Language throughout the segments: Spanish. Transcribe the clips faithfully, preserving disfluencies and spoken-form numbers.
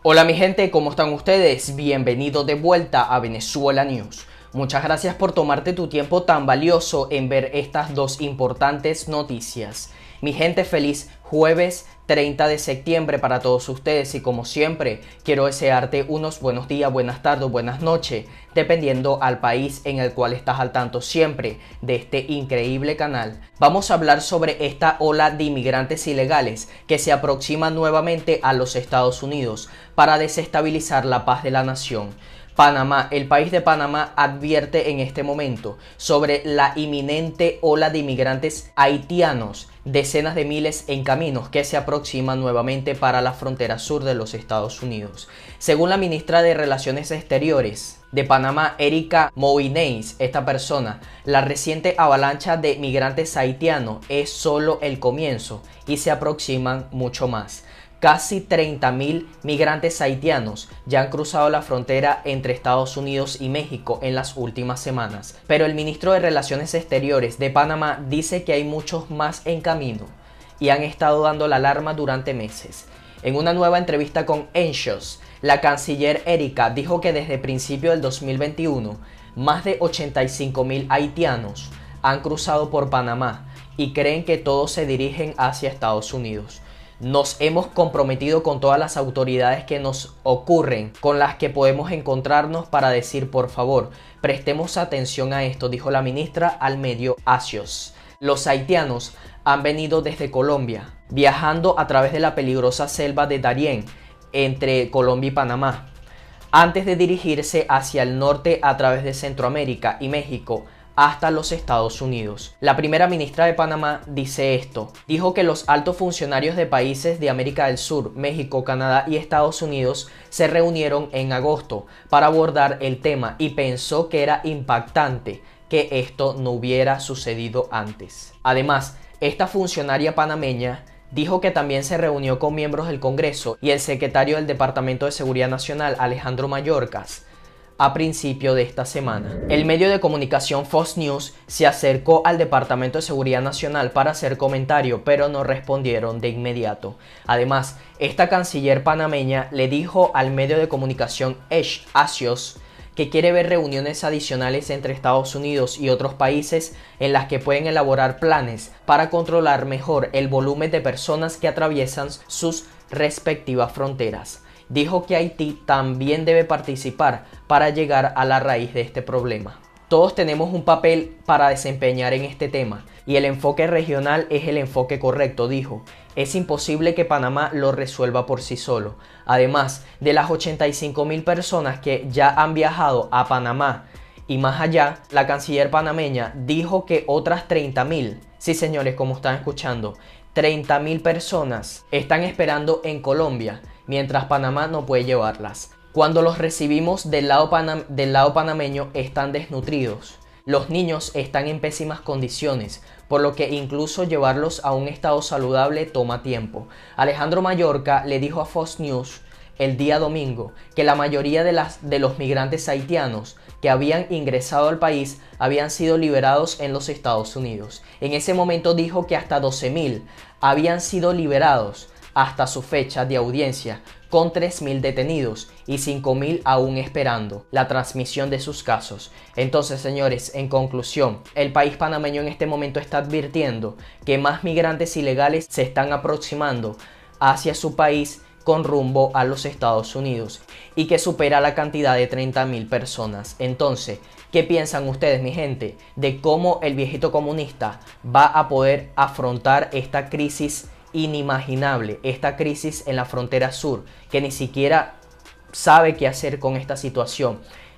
Hola mi gente, ¿cómo están ustedes? Bienvenidos de vuelta a Venezuela News. Muchas gracias por tomarte tu tiempo tan valioso en ver estas dos importantes noticias. Mi gente, feliz jueves treinta de septiembre para todos ustedes y como siempre quiero desearte unos buenos días, buenas tardes, buenas noches, dependiendo al país en el cual estás al tanto siempre de este increíble canal. Vamos a hablar sobre esta ola de inmigrantes ilegales que se aproxima nuevamente a los Estados Unidos para desestabilizar la paz de la nación. Panamá, el país de Panamá advierte en este momento sobre la inminente ola de inmigrantes haitianos, decenas de miles en caminos que se aproximan nuevamente para la frontera sur de los Estados Unidos. Según la ministra de Relaciones Exteriores de Panamá, Erika Moineis, esta persona, la reciente avalancha de migrantes haitianos es solo el comienzo y se aproximan mucho más. Casi treinta mil migrantes haitianos ya han cruzado la frontera entre Estados Unidos y México en las últimas semanas, pero el ministro de Relaciones Exteriores de Panamá dice que hay muchos más en camino y han estado dando la alarma durante meses. En una nueva entrevista con Axios, la canciller Erika dijo que desde principios del dos mil veintiuno, más de ochenta y cinco mil haitianos han cruzado por Panamá y creen que todos se dirigen hacia Estados Unidos. Nos hemos comprometido con todas las autoridades que nos ocurren, con las que podemos encontrarnos para decir por favor, prestemos atención a esto, dijo la ministra al medio Axios. Los haitianos han venido desde Colombia, viajando a través de la peligrosa selva de Darién, entre Colombia y Panamá, antes de dirigirse hacia el norte a través de Centroamérica y México, hasta los Estados Unidos. La primera ministra de Panamá dice esto. Dijo que los altos funcionarios de países de América del Sur, México, Canadá y Estados Unidos se reunieron en agosto para abordar el tema y pensó que era impactante que esto no hubiera sucedido antes. Además, esta funcionaria panameña dijo que también se reunió con miembros del Congreso y el secretario del Departamento de Seguridad Nacional, Alejandro Mayorkas, a principio de esta semana. El medio de comunicación Fox News se acercó al Departamento de Seguridad Nacional para hacer comentario, pero no respondieron de inmediato. Además, esta canciller panameña le dijo al medio de comunicación Axios que quiere ver reuniones adicionales entre Estados Unidos y otros países en las que pueden elaborar planes para controlar mejor el volumen de personas que atraviesan sus respectivas fronteras. Dijo que Haití también debe participar para llegar a la raíz de este problema. Todos tenemos un papel para desempeñar en este tema y el enfoque regional es el enfoque correcto, dijo. Es imposible que Panamá lo resuelva por sí solo. Además de las ochenta y cinco mil personas que ya han viajado a Panamá y más allá, la canciller panameña dijo que otras treinta mil, sí señores, como están escuchando, treinta mil personas están esperando en Colombia, mientras Panamá no puede llevarlas. Cuando los recibimos del lado, panam del lado panameño están desnutridos. Los niños están en pésimas condiciones, por lo que incluso llevarlos a un estado saludable toma tiempo. Alejandro Mayorkas le dijo a Fox News el día domingo que la mayoría de, las, de los migrantes haitianos que habían ingresado al país habían sido liberados en los Estados Unidos. En ese momento dijo que hasta doce mil habían sido liberados hasta su fecha de audiencia, con tres mil detenidos y cinco mil aún esperando la transmisión de sus casos. Entonces, señores, en conclusión, el país panameño en este momento está advirtiendo que más migrantes ilegales se están aproximando hacia su país con rumbo a los Estados Unidos y que supera la cantidad de treinta mil personas. Entonces, ¿qué piensan ustedes, mi gente, de cómo el viejito comunista va a poder afrontar esta crisis inimaginable, esta crisis en la frontera sur, que ni siquiera sabe qué hacer con esta situación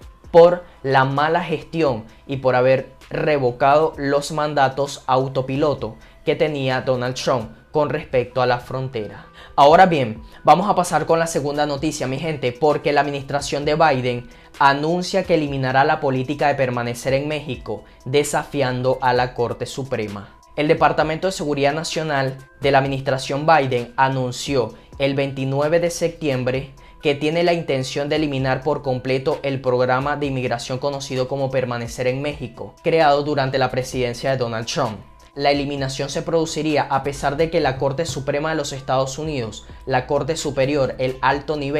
por la mala gestión y por haber revocado los mandatos autopiloto que tenía Donald Trump con respecto a la frontera? Ahora bien, vamos a pasar con la segunda noticia, mi gente, porque la administración de Biden anuncia que eliminará la política de permanecer en México, desafiando a la Corte Suprema. El Departamento de Seguridad Nacional de la administración Biden anunció el veintinueve de septiembre que tiene la intención de eliminar por completo el programa de inmigración conocido como Permanecer en México, creado durante la presidencia de Donald Trump. La eliminación se produciría a pesar de que la Corte Suprema de los Estados Unidos, la Corte Superior, el alto nivel,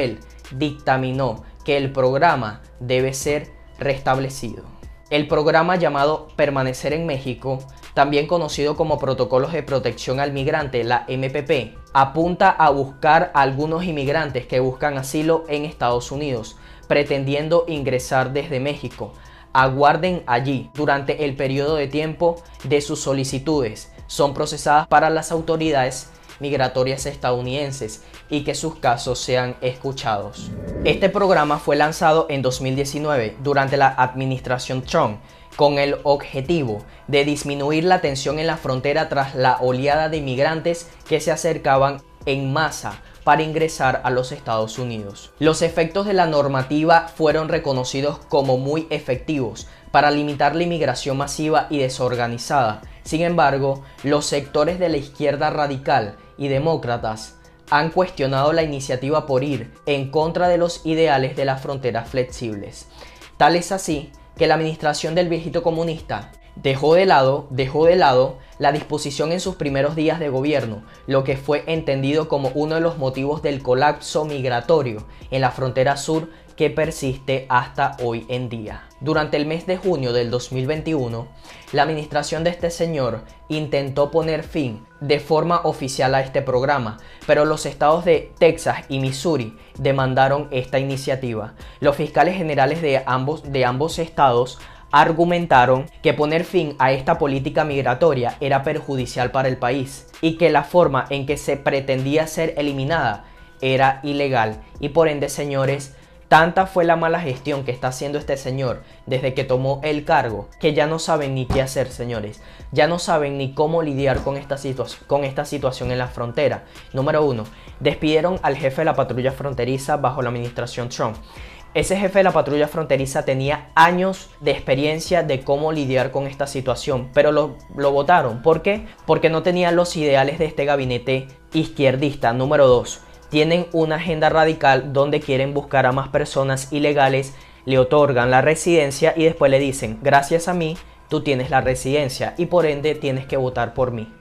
dictaminó que el programa debe ser restablecido. El programa llamado Permanecer en México, también conocido como Protocolos de Protección al Migrante, la M P P, apunta a buscar a algunos inmigrantes que buscan asilo en Estados Unidos, pretendiendo ingresar desde México. Aguarden allí durante el periodo de tiempo de sus solicitudes. Son procesadas para las autoridades migratorias estadounidenses y que sus casos sean escuchados. Este programa fue lanzado en dos mil diecinueve durante la administración Trump con el objetivo de disminuir la tensión en la frontera tras la oleada de inmigrantes que se acercaban en masa para ingresar a los Estados Unidos. Los efectos de la normativa fueron reconocidos como muy efectivos para limitar la inmigración masiva y desorganizada. Sin embargo, los sectores de la izquierda radical y demócratas han cuestionado la iniciativa por ir en contra de los ideales de las fronteras flexibles. Tal es así que la administración del viejito comunista dejó de lado, dejó de lado la disposición en sus primeros días de gobierno, lo que fue entendido como uno de los motivos del colapso migratorio en la frontera sur que persiste hasta hoy en día. Durante el mes de junio del dos mil veintiuno, la administración de este señor intentó poner fin de forma oficial a este programa, pero los estados de Texas y Missouri demandaron esta iniciativa. Los fiscales generales de ambos, de ambos estados argumentaron que poner fin a esta política migratoria era perjudicial para el país y que la forma en que se pretendía ser eliminada era ilegal y por ende, señores, tanta fue la mala gestión que está haciendo este señor desde que tomó el cargo que ya no saben ni qué hacer, señores. Ya no saben ni cómo lidiar con esta, con esta situación en la frontera. Número uno, despidieron al jefe de la patrulla fronteriza bajo la administración Trump. Ese jefe de la patrulla fronteriza tenía años de experiencia de cómo lidiar con esta situación, pero lo, lo votaron. ¿Por qué? Porque no tenía los ideales de este gabinete izquierdista. Número dos, tienen una agenda radical donde quieren buscar a más personas ilegales, le otorgan la residencia y después le dicen, gracias a mí, tú tienes la residencia y por ende tienes que votar por mí.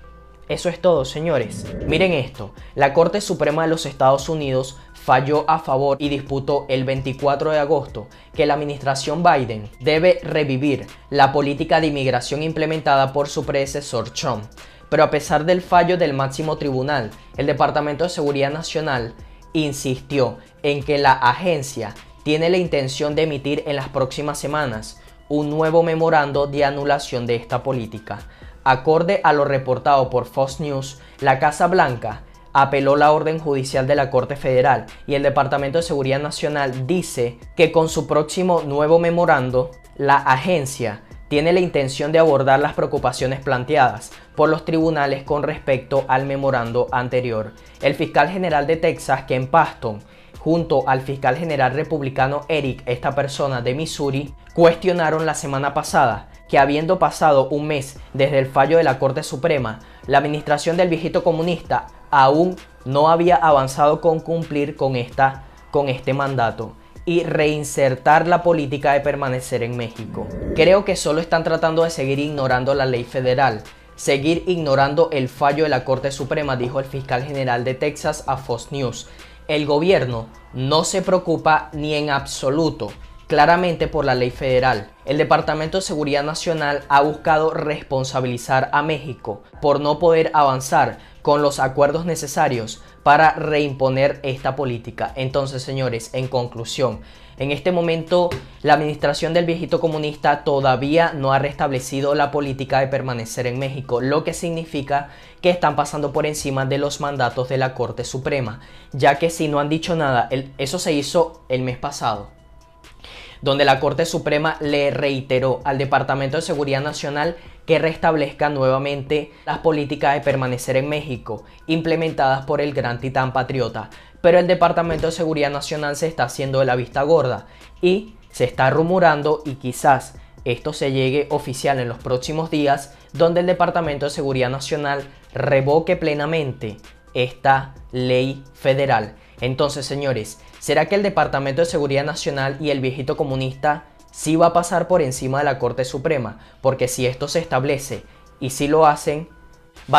Eso es todo, señores. Miren esto, la Corte Suprema de los Estados Unidos falló a favor y disputó el veinticuatro de agosto que la administración Biden debe revivir la política de inmigración implementada por su predecesor Trump. Pero a pesar del fallo del máximo tribunal, el Departamento de Seguridad Nacional insistió en que la agencia tiene la intención de emitir en las próximas semanas un nuevo memorando de anulación de esta política. Acorde a lo reportado por Fox News, la Casa Blanca apeló la orden judicial de la Corte Federal y el Departamento de Seguridad Nacional dice que con su próximo nuevo memorando, la agencia tiene la intención de abordar las preocupaciones planteadas por los tribunales con respecto al memorando anterior. El fiscal general de Texas, Ken Paxton, junto al fiscal general republicano Eric, esta persona de Missouri, cuestionaron la semana pasada que habiendo pasado un mes desde el fallo de la Corte Suprema, la administración del viejito comunista aún no había avanzado con cumplir con, esta, con este mandato y reinsertar la política de permanecer en México. Creo que solo están tratando de seguir ignorando la ley federal, seguir ignorando el fallo de la Corte Suprema, dijo el fiscal general de Texas a Fox News. El gobierno no se preocupa ni en absoluto claramente por la ley federal. El Departamento de Seguridad Nacional ha buscado responsabilizar a México por no poder avanzar con los acuerdos necesarios para reimponer esta política. Entonces, señores, en conclusión, en este momento la administración del viejito comunista todavía no ha restablecido la política de permanecer en México, lo que significa que están pasando por encima de los mandatos de la Corte Suprema, ya que si no han dicho nada, el, eso se hizo el mes pasado, donde la Corte Suprema le reiteró al Departamento de Seguridad Nacional que restablezca nuevamente las políticas de permanecer en México implementadas por el gran titán patriota. Pero el Departamento de Seguridad Nacional se está haciendo de la vista gorda y se está rumorando, y quizás esto se llegue oficial en los próximos días, donde el Departamento de Seguridad Nacional revoque plenamente esta ley federal. Entonces, señores, ¿será que el Departamento de Seguridad Nacional y el viejito comunista sí va a pasar por encima de la Corte Suprema? Porque si esto se establece y si lo hacen,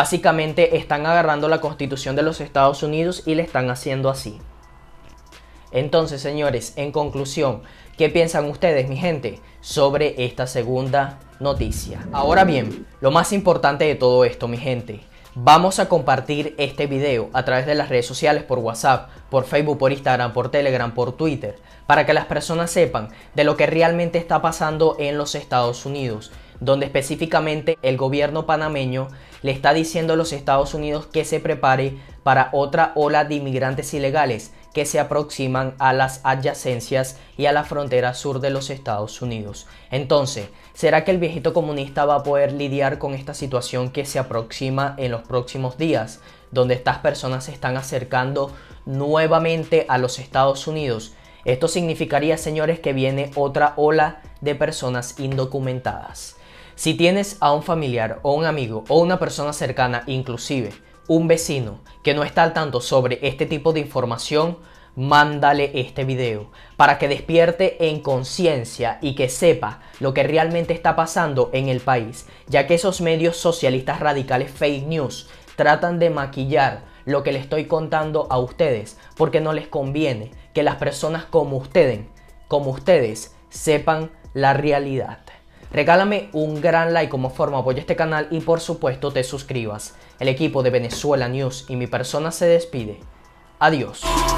básicamente están agarrando la Constitución de los Estados Unidos y le están haciendo así. Entonces, señores, en conclusión, ¿qué piensan ustedes, mi gente, sobre esta segunda noticia? Ahora bien, lo más importante de todo esto, mi gente, vamos a compartir este video a través de las redes sociales, por WhatsApp, por Facebook, por Instagram, por Telegram, por Twitter, para que las personas sepan de lo que realmente está pasando en los Estados Unidos, donde específicamente el gobierno panameño le está diciendo a los Estados Unidos que se prepare para otra ola de inmigrantes ilegales que se aproximan a las adyacencias y a la frontera sur de los Estados Unidos. Entonces, ¿será que el viejito comunista va a poder lidiar con esta situación que se aproxima en los próximos días, donde estas personas se están acercando nuevamente a los Estados Unidos? Esto significaría, señores, que viene otra ola de personas indocumentadas. Si tienes a un familiar o un amigo o una persona cercana, inclusive un vecino, que no está al tanto sobre este tipo de información, mándale este video para que despierte en conciencia y que sepa lo que realmente está pasando en el país, ya que esos medios socialistas radicales fake news tratan de maquillar lo que le estoy contando a ustedes, porque no les conviene que las personas como ustedes, como ustedes sepan la realidad. Regálame un gran like como forma de apoyo a este canal y por supuesto te suscribas. El equipo de Venezuela News y mi persona se despide. Adiós.